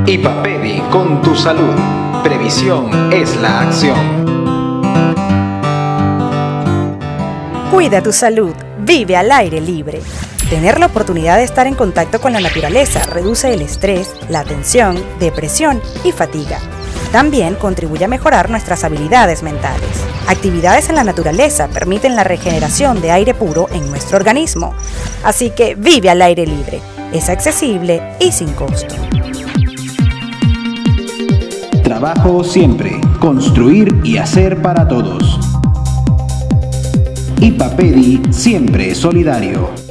IPAPEDI, con tu salud. Previsión es la acción. Cuida tu salud, vive al aire libre. Tener la oportunidad de estar en contacto con la naturaleza reduce el estrés, la tensión, depresión y fatiga. También contribuye a mejorar nuestras habilidades mentales. Actividades en la naturaleza permiten la regeneración de aire puro en nuestro organismo. Así que vive al aire libre. Es accesible y sin costo. Trabajo siempre. Construir y hacer para todos. IPAPEDI, siempre solidario.